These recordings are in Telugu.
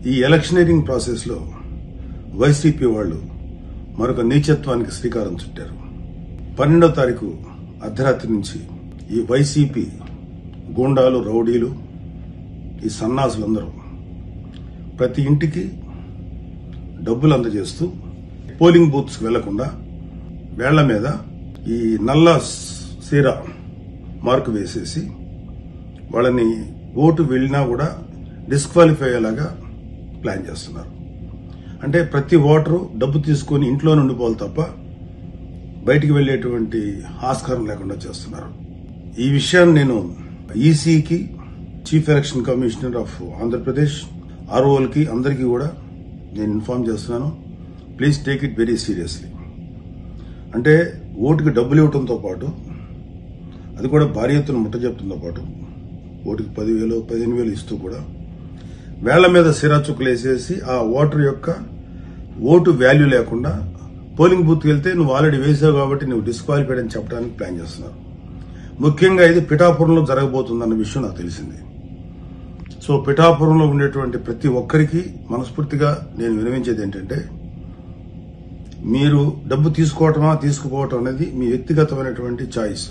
ఈ ఎలక్షనీరింగ్ ప్రాసెస్ లో వైసీపీ వాళ్ళు మరొక నీచత్వానికి శ్రీకారం చుట్టారు. 12వ తారీఖు అర్ధరాత్రి నుంచి ఈ వైసీపీ గూండాలు, రౌడీలు, ఈ సన్నాసులందరూ ప్రతి ఇంటికి డబ్బులు అందజేస్తూ పోలింగ్ బూత్స్ వెళ్లకుండా వేళ్ల మీద ఈ నల్ల సీర మార్కు వేసేసి వాళ్ళని ఓటు వెళ్లినా కూడా డిస్క్వాలిఫై అయ్యేలాగా ప్లాన్ చేస్తున్నారు. అంటే ప్రతి ఓటరు డబ్బు తీసుకుని ఇంట్లో ఉండిపోవాలి తప్ప బయటికి వెళ్లేటువంటి ఆస్కారం లేకుండా చేస్తున్నారు. ఈ విషయాన్ని నేను ఈసీకి, chief election commissioner of Andhra Pradesh, ఆర్ఓలకి అందరికీ కూడా నేను ఇన్ఫార్మ్ చేస్తున్నాను. Please take it very seriously. అంటే ఓటుకి డబ్బులు ఇవ్వడంతో పాటు, అది కూడా భారీ ఎత్తున ముట్ట చెప్తుందో పాటు, ఓటుకి 10,000, 15,000 ఇస్తూ కూడా వేళ్ల మీద సిరా చుక్కలు వేసేసి ఆ ఓటర్ యొక్క ఓటు వాల్యూ లేకుండా పోలింగ్ బూత్కి వెళ్తే నువ్వు ఆల్రెడీ వేసావు కాబట్టి నువ్వు డిస్క్వాలిఫైడ్ అని చెప్పడానికి ప్లాన్ చేస్తున్నారు. ముఖ్యంగా ఇది పిఠాపురంలో జరగబోతుందన్న విషయం నాకు తెలిసింది. సో పిఠాపురంలో ఉండేటువంటి ప్రతి ఒక్కరికి మనస్ఫూర్తిగా నేను వినవించేది ఏంటంటే, మీరు డబ్బు తీసుకోవటమా తీసుకుపోవటం అనేది మీ వ్యక్తిగతమైనటువంటి చాయిస్.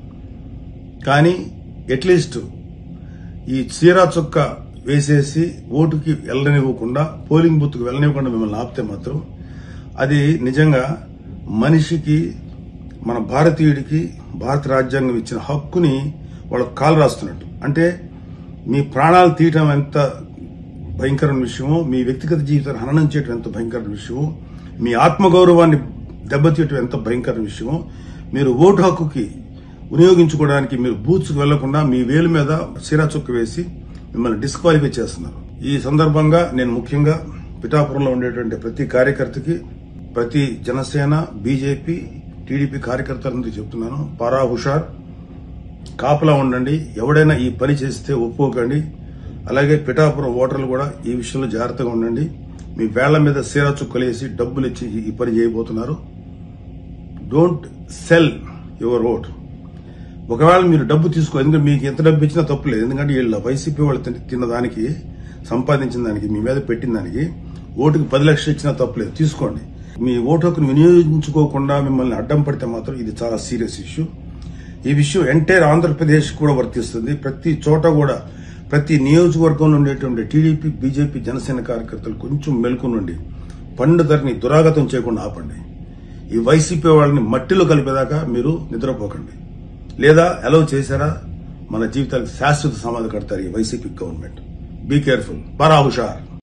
కానీ అట్లీస్ట్ ఈ చీరా చుక్క వేసేసి ఓటుకి వెళ్ళనివ్వకుండా, పోలింగ్ బూత్కి వెళ్ళనివ్వకుండా మిమ్మల్ని ఆపితే మాత్రం అది నిజంగా మనిషికి, మన భారతీయుడికి భారత రాజ్యాంగం ఇచ్చిన హక్కుని వాళ్ళకు కాలు రాస్తున్నట్టు. అంటే మీ ప్రాణాలు తీయటం ఎంత భయంకరమైన విషయమో, మీ వ్యక్తిగత జీవితాన్ని హననం చేయటం ఎంత భయంకరమైన విషయమో, మీ ఆత్మగౌరవాన్ని దెబ్బతీయటం ఎంత భయంకరమైన విషయమో, మీరు ఓటు హక్కుకి వినియోగించుకోవడానికి మీరు బూత్స్కి వెళ్లకుండా మీ వేలు మీద సిరా చుక్క వేసి మిమ్మల్ని డిస్క్వాలిఫై చేస్తున్నారు. ఈ సందర్భంగా నేను ముఖ్యంగా పిఠాపురంలో ఉండేటువంటి ప్రతి కార్యకర్తకి, ప్రతి జనసేన, బీజేపీ, టీడీపీ కార్యకర్తలందరికీ చెప్తున్నాను, పారా హుషార్, కాపలా ఉండండి. ఎవడైనా ఈ పని చేస్తే ఒప్పుకోకండి. అలాగే పిఠాపురం ఓటర్లు కూడా ఈ విషయంలో జాగ్రత్తగా ఉండండి. మీ వేళ్ల మీద సీరా చుక్కలేసి డబ్బులు ఇచ్చి ఈ పని చేయబోతున్నారు. Don't sell your vote. ఒకవేళ మీరు డబ్బు తీసుకో, ఎందుకంటే మీకు ఎంత డబ్బు ఇచ్చినా తప్పులేదు. ఎందుకంటే వీళ్ళ వైసీపీ వాళ్ళు తిన్న దానికి, సంపాదించిన దానికి, మీ మీద పెట్టిన దానికి ఓటుకు 10 లక్షలు ఇచ్చినా తప్పులేదు, తీసుకోండి. మీ ఓటు హక్కును వినియోగించుకోకుండా మిమ్మల్ని అడ్డం పడితే మాత్రం ఇది చాలా సీరియస్ ఇష్యూ. ఈ విషయం ఎంటైర్ ఆంధ్రప్రదేశ్ కూడా వర్తిస్తుంది. ప్రతి చోట కూడా, ప్రతి నియోజకవర్గంలో ఉండేటువంటి టీడీపీ, బీజేపీ, జనసేన కార్యకర్తలు కొంచెం మెలకు నుండి పండుదరిని దురాగతం చేయకుండా ఆపండి. ఈ వైసీపీ వాళ్ళని మట్టిలో కలిపేదాకా మీరు నిద్రపోకండి. లేదా అలౌ చేశారా మన జీవితాలకు శాశ్వత సమాధి కడతారు ఈ వైసీపీ గవర్నమెంట్. Be careful. పారా హుషార్.